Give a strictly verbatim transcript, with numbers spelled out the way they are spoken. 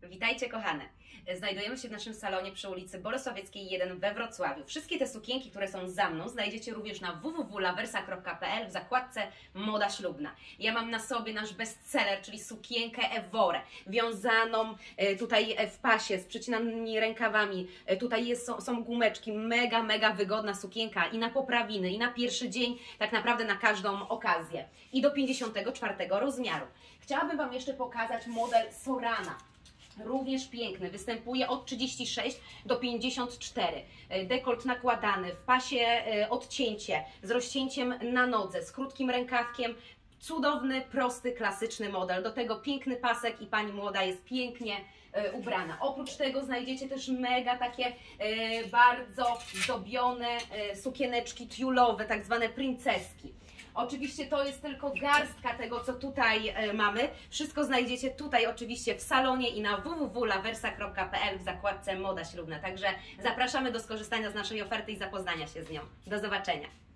Witajcie kochane. Znajdujemy się w naszym salonie przy ulicy Bolesławieckiej jeden we Wrocławiu. Wszystkie te sukienki, które są za mną, znajdziecie również na w w w kropka laversa kropka p l w zakładce Moda Ślubna. Ja mam na sobie nasz bestseller, czyli sukienkę Eworę, wiązaną tutaj w pasie, z przycinanymi rękawami. Tutaj jest, są, są gumeczki, mega, mega wygodna sukienka i na poprawiny, i na pierwszy dzień, tak naprawdę na każdą okazję. I do pięćdziesiątego czwartego rozmiaru. Chciałabym Wam jeszcze pokazać model Sorana. Również piękny, występuje od trzydziestu sześciu do pięćdziesięciu czterech. Dekolt nakładany, w pasie odcięcie, z rozcięciem na nodze, z krótkim rękawkiem. Cudowny, prosty, klasyczny model. Do tego piękny pasek i pani młoda jest pięknie e, ubrana. Oprócz tego znajdziecie też mega takie e, bardzo zdobione e, sukieneczki tiulowe, tak zwane princeski. Oczywiście to jest tylko garstka tego, co tutaj e, mamy. Wszystko znajdziecie tutaj oczywiście w salonie i na w w w kropka laversa kropka p l w zakładce Moda Ślubna. Także zapraszamy do skorzystania z naszej oferty i zapoznania się z nią. Do zobaczenia.